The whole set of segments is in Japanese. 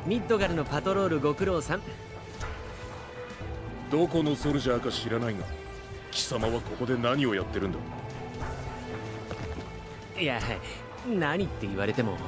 ミッドガルのパトロールご苦労さん。 どこのソルジャーか知らないが、貴様はここで何をやってるんだ？ いや、何って言われても。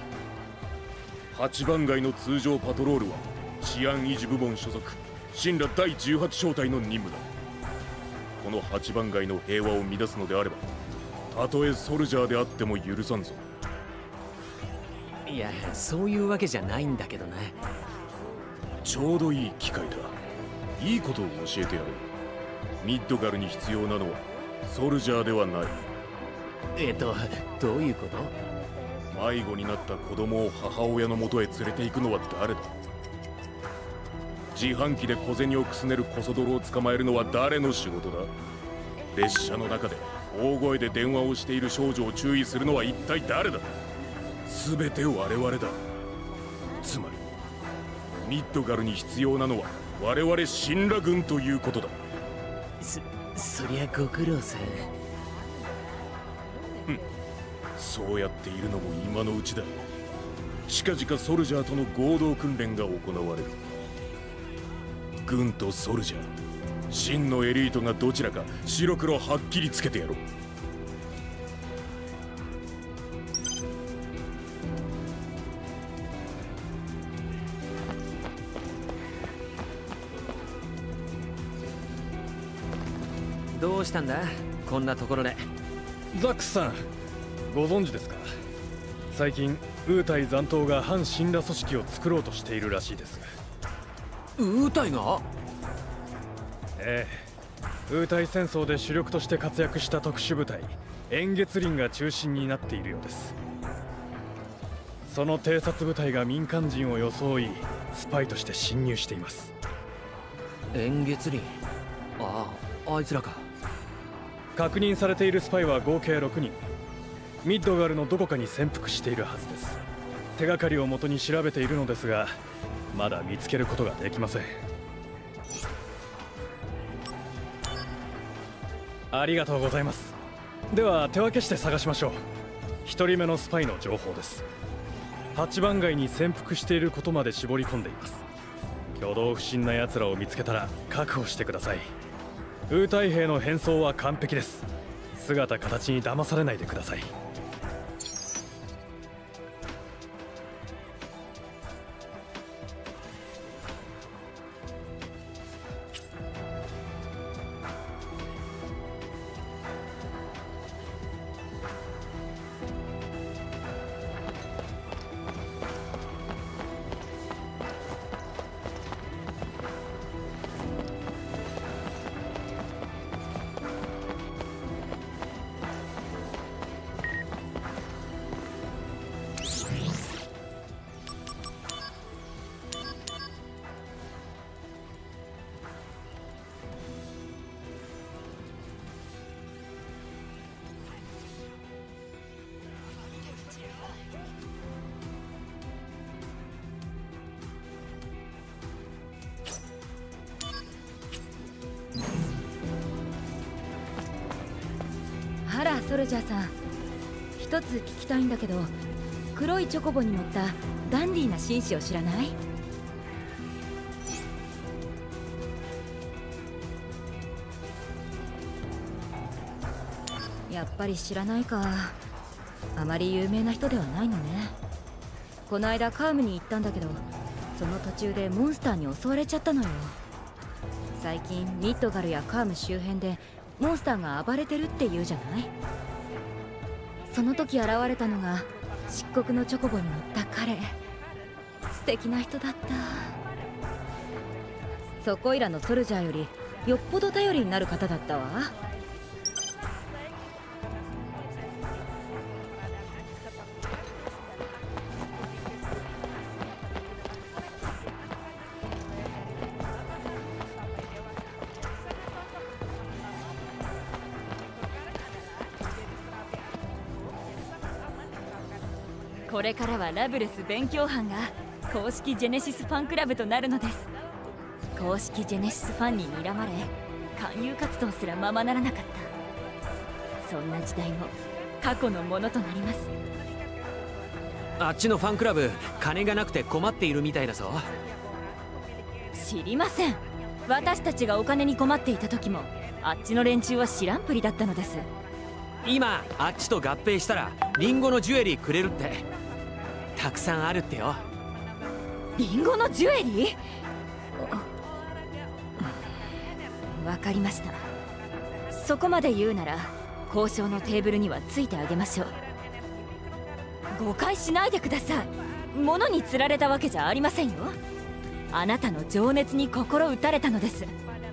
8番街の通常パトロールは治安維持部門所属神羅第18小隊の任務だ。この8番街の平和を乱すのであれば、たとえソルジャーであっても許さんぞ。 いや、そういうわけじゃないんだけどな。 ちょうどいい機会だ。いいことを教えてやる。ミッドガルに必要なのはソルジャーではない。 どういうこと？ 迷子になった子供を母親の元へ連れて行くのは誰だ？自販機で小銭をくすねるコソ泥を捕まえるのは誰の仕事だ？列車の中で大声で電話をしている少女を注意するのは一体誰だ？全て我々だ。つまりミッドガルに必要なのは我々神羅軍ということだ。 そりゃご苦労さん。 そうやっているのも今のうちだ。近々ソルジャーとの合同訓練が行われる。軍とソルジャー、真のエリートがどちらか白黒はっきりつけてやろう。 どうしたんだこんなところで。 ザックスさん、ご存知ですか？最近ウータイ残党が反神羅組織を作ろうとしているらしいです。 ウータイが？ ええ、ウータイ戦争で主力として活躍した特殊部隊円月輪が中心になっているようです。その偵察部隊が民間人を装いスパイとして侵入しています。 円月輪？あいつらか。 確認されているスパイは合計6人。ミッドガルのどこかに潜伏しているはずです。手がかりをもとに調べているのですが、まだ見つけることができません。ありがとうございます。では手分けして探しましょう。1人目のスパイの情報です。8番街に潜伏していることまで絞り込んでいます。挙動不審な奴らを見つけたら確保してください。ウータイ兵の変装は完璧です。姿形に騙されないでください。 あら、ソルジャーさん、一つ聞きたいんだけど、黒いチョコボに乗ったダンディーな紳士を知らない？やっぱり知らないか。あまり有名な人ではないのね。この間カームに行ったんだけど、その途中でモンスターに襲われちゃったのよ。最近ミッドガルやカーム周辺でモンスターが暴れてるって言うじゃない。その時現れたのが漆黒のチョコボに乗った彼。素敵な人だった。そこいらのソルジャーよりよっぽど頼りになる方だったわ。これからはラブレス勉強班が公式ジェネシスファンクラブとなるのです。公式ジェネシスファンに睨まれ、勧誘活動すらままならなかった。そんな時代も過去のものとなります。 あっちのファンクラブ金がなくて困っているみたいだぞ。 知りません。私たちがお金に困っていた時もあっちの連中は知らんぷりだったのです。 今あっちと合併したらリンゴのジュエリーくれるって。たくさんあるってよ。 リンゴのジュエリー？わかりました。そこまで言うなら交渉のテーブルにはついてあげましょう。誤解しないでください。物に釣られたわけじゃありませんよ。あなたの情熱に心打たれたのです。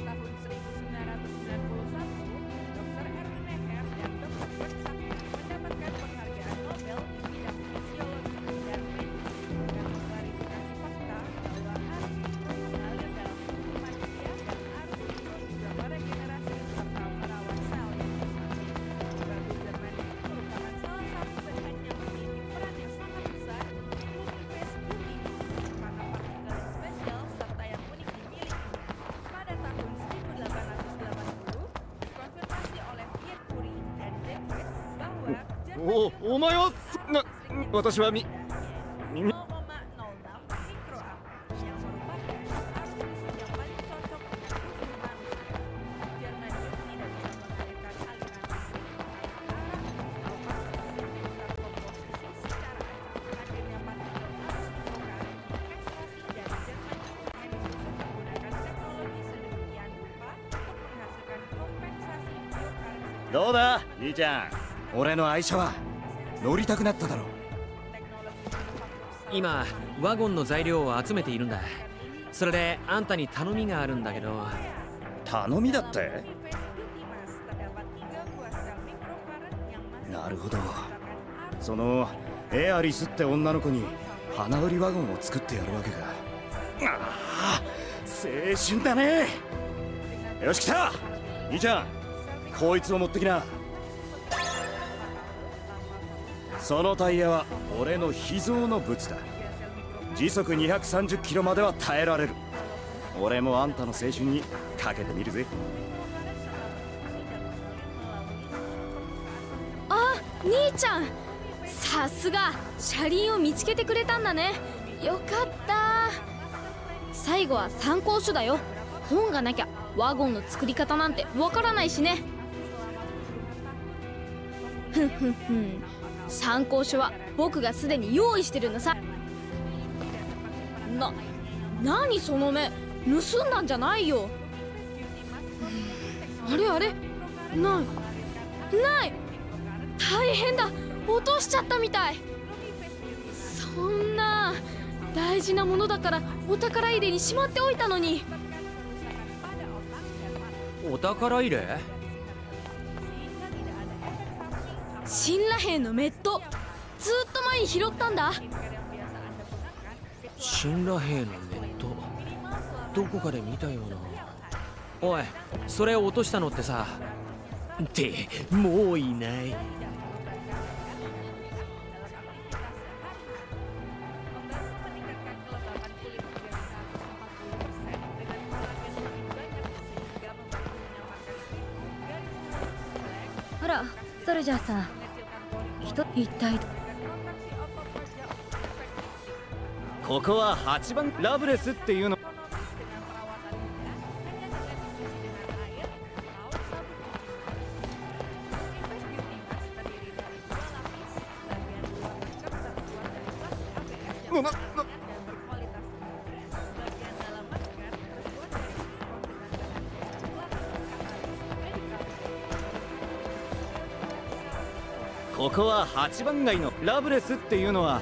お前は私はどうだ兄ちゃん、俺の愛車は乗りたくなっただろう。 今ワゴンの材料を集めているんだ。それであんたに頼みがあるんだけど。 頼みだって？なるほど。そのエアリスって女の子に花売りワゴンを作ってやるわけか。ああ、青春だね。よし来た兄ちゃん、こいつを持ってきな。そのタイヤは俺の秘蔵のブツだ。時速230キロまでは耐えられる。俺もあんたの青春にかけてみるぜ。 あ、兄ちゃん、さすが車輪を見つけてくれたんだね。よかった。最後は参考書だよ。本がなきゃワゴンの作り方なんてわからないしね。ふんふんふん、参考書は僕がすでに用意してるのさ。何その目、盗んだんじゃないよ。あれあれ、ない、大変だ、落としちゃったみたい。そんな大事なものだからお宝入れにしまっておいたのに。 お宝入れ？ 神羅兵のメット、ずっと前に拾ったんだ。 神羅兵のメット、どこかで見たような。おい、それを落としたのってさ。ってもういない。 あら、ソルジャーさん、一体ここは8番ラブレスっていうの。ここは8番街のラブレスっていうのは。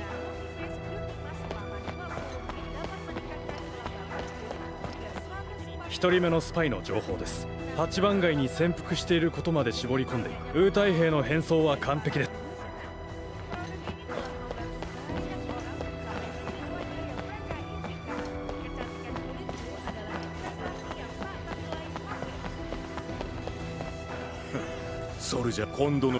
一人目のスパイの情報です。8番街に潜伏していることまで絞り込んでいる。ウータイ兵の変装は完璧です。 それじゃ今度の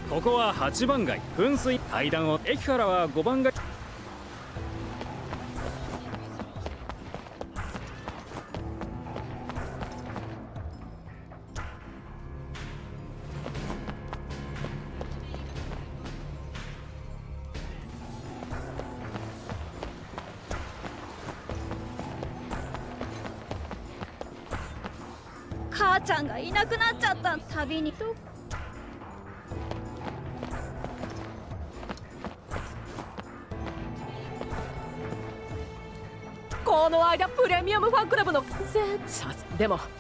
ここは8番街噴水階段を駅からは5番街。 母ちゃんがいなくなっちゃった旅にこの間プレミアムファンクラブのでも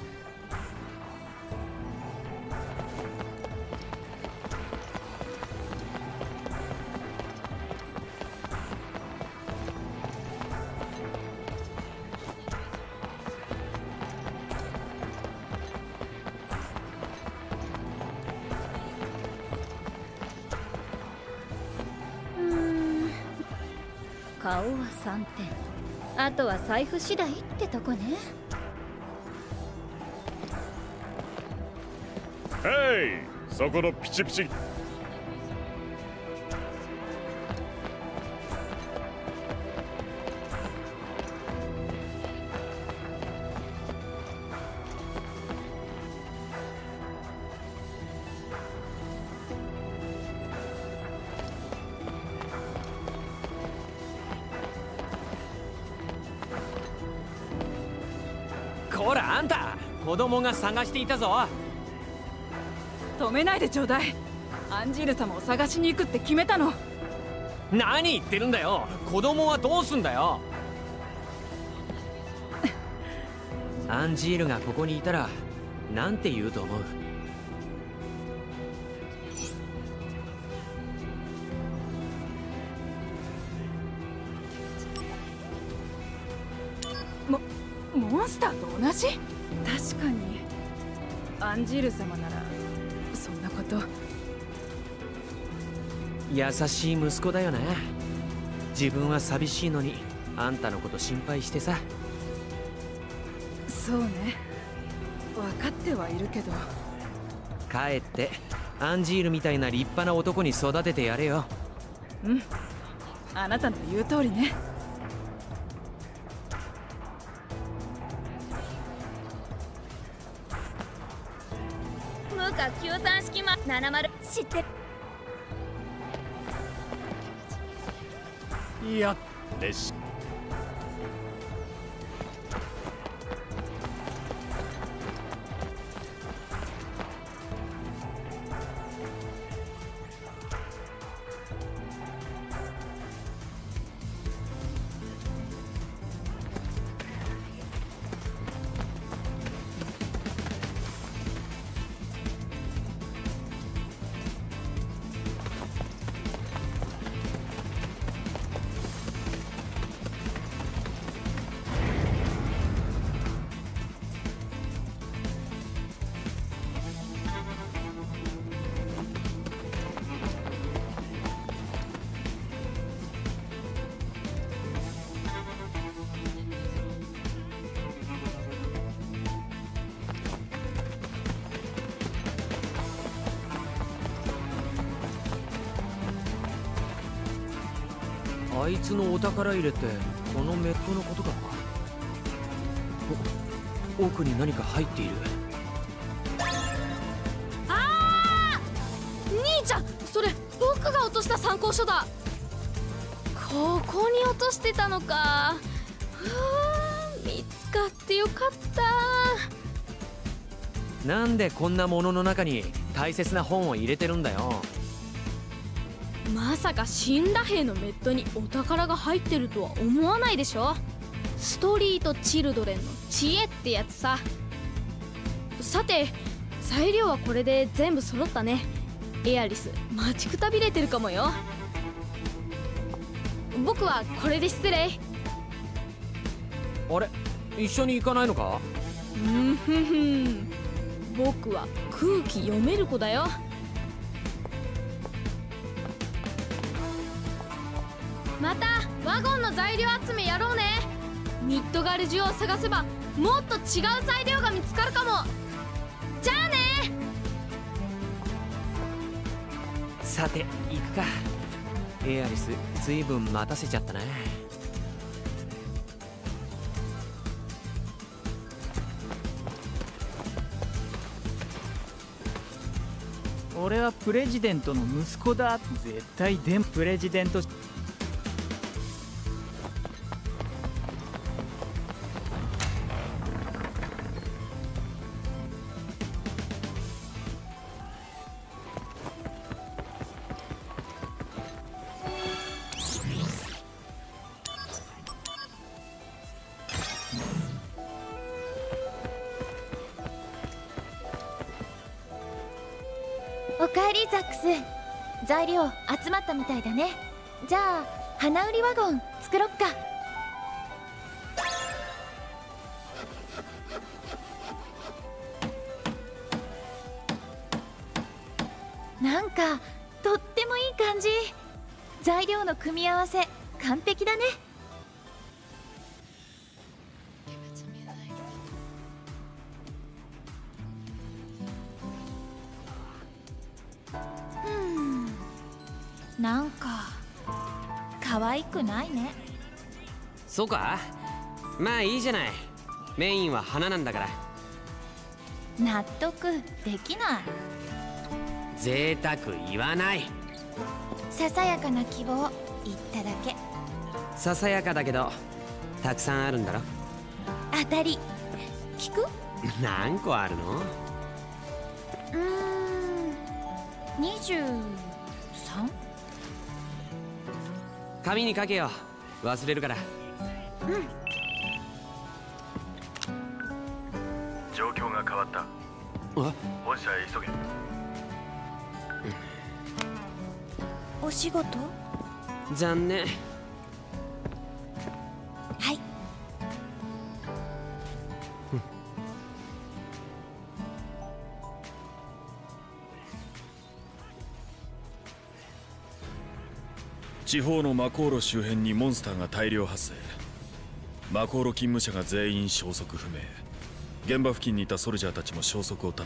顔は3点、あとは財布次第ってとこね。 へい、そこのピチピチ。 こらあんた、子供が探していたぞ。 止めないでちょうだい。アンジール様を探しに行くって決めたの。 何言ってるんだよ。子供はどうすんだよ。アンジールがここにいたらなんて言うと思う？ モンスターと同じ？確かにアンジール様ならそんなこと。 優しい息子だよね。自分は寂しいのにあんたのこと心配してさ。 そうね、分かってはいるけど。 帰ってアンジールみたいな立派な男に育ててやれよ。 うん、あなたの言う通りね。 無価93式ま70知ってる。 いや列車あいつのお宝入れってこのメットのことか。奥に何か入っている。 兄ちゃん、それ僕が落とした参考書だ。ここに落としてたのか。見つかってよかった。 なんでこんなものの中に大切な本を入れてるんだよ。 まさか死んだ兵のメットにお宝が入ってるとは思わないでしょ。ストリートチルドレンの知恵ってやつさ。さて材料はこれで全部揃ったね。エアリス待ちくたびれてるかもよ。僕はこれで失礼。 あれ、一緒に行かないのか？ 僕は空気読める子だよ。またワゴンの材料集めやろうね。ミッドガルジュを探せばもっと違う材料が見つかるかも。じゃあね。 さて行くか。エアリスずいぶん待たせちゃったな。 俺はプレジデントの息子だ。絶対プレジデント。 おかえりザックス。材料集まったみたいだね。じゃあ花売りワゴン作ろっか。なんかとってもいい感じ。材料の組み合わせ完璧だね。なんか可愛くないね。 そうか、まあいいじゃない。メインは花なんだから。 納得できない。 贅沢言わない。 ささやかな希望言っただけ。 ささやかだけどたくさんあるんだろ。 当たり。聞く？ 何個あるの ？23？ 紙に書けよ、忘れるから。 状況が変わった。本社へ急げ。 お仕事？ 残念。 はい。 地方のマコーロ周辺にモンスターが大量発生。マコーロ勤務者が全員消息不明。現場付近にいたソルジャーたちも消息を絶った。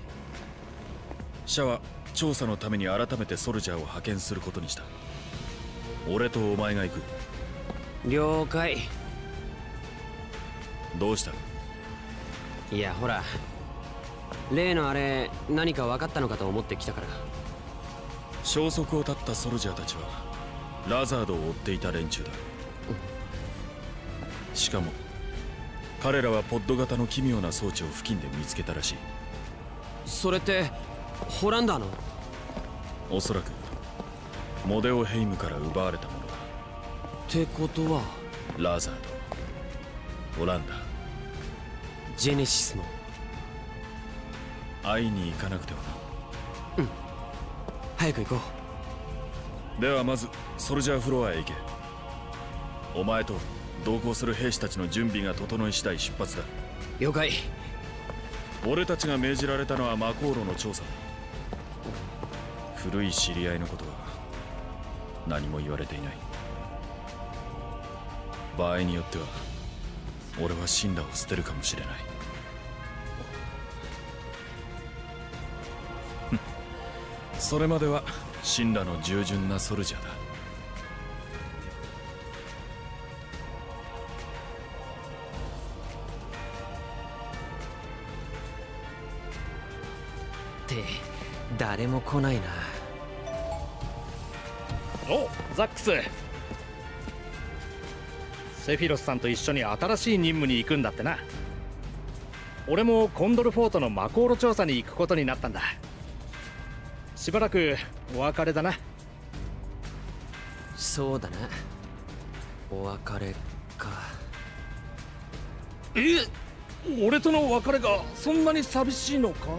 社は調査のために改めてソルジャーを派遣することにした。俺とお前が行く。 了解。 どうした？ いやほら、例のあれ何か分かったのかと思って来たから。 消息を絶ったソルジャーたちはラザードを追っていた連中だ。しかも彼らはポッド型の奇妙な装置を付近で見つけたらしい。 それってホランダーの？ おそらくモデオヘイムから奪われたものだ。 ってことはラザード、オランダ、 ジェネシスも会いに行かなくてはな。 早く行こう。ではまずソルジャーフロアへ行け。お前と同行する兵士たちの準備が整い次第出発だ。 了解。 俺たちが命じられたのはマコーロの調査だ。古い知り合いのことは何も言われていない。場合によっては俺はシンラを捨てるかもしれない。それまではシンラの従順なソルジャーだ。 って誰も来ないな。 お、ザックス。セフィロスさんと一緒に新しい任務に行くんだってな。俺もコンドルフォートのマコーロ調査に行くことになったんだ。しばらくお別れだな。 そうだな、お別れか。 俺との別れがそんなに寂しいのか？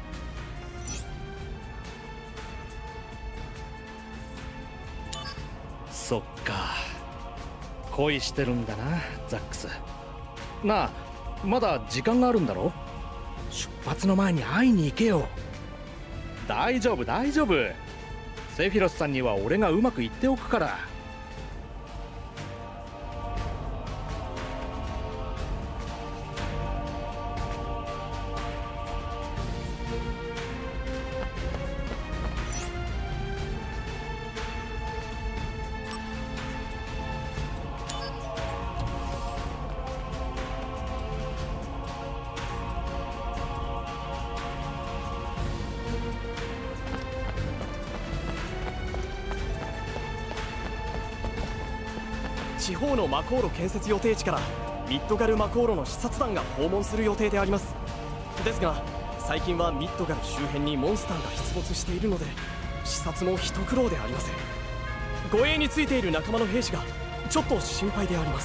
そっか、恋してるんだな、ザックス。なあ、まだ時間があるんだろ？出発の前に会いに行けよ。大丈夫大丈夫。セフィロスさんには俺がうまく言っておくから。 地方の魔航路建設予定地からミッドガル魔航路の視察団が訪問する予定であります。ですが最近はミッドガル周辺にモンスターが出没しているので視察も一苦労でありません。護衛についている仲間の兵士がちょっと心配であります。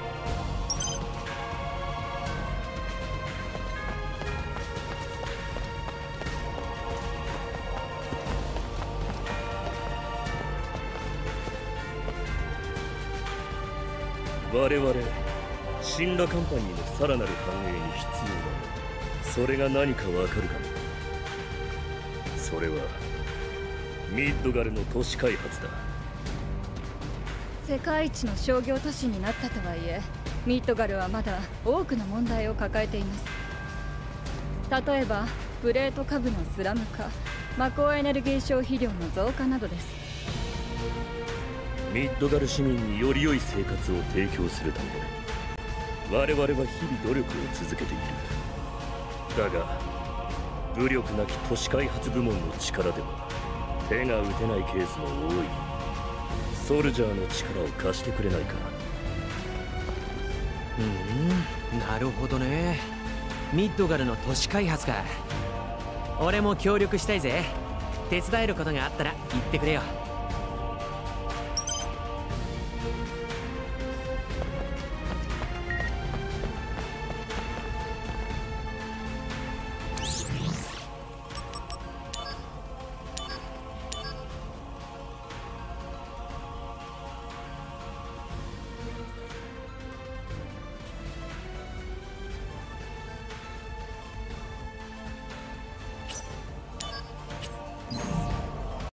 我々シンラカンパニーのさらなる繁栄に必要なの、それが何かわかるかな。それはミッドガルの都市開発だ。 世界一の商業都市になったとはいえ、ミッドガルはまだ多くの問題を抱えています。例えばプレート下部のスラム化、魔鋼エネルギー消費量の増加などです。 ミッドガル市民により良い生活を提供するため我々は日々努力を続けている。だが武力なき都市開発部門の力では手が打てないケースも多い。ソルジャーの力を貸してくれないか。 なるほどね。ミッドガルの都市開発か。俺も協力したいぜ。手伝えることがあったら言ってくれよ。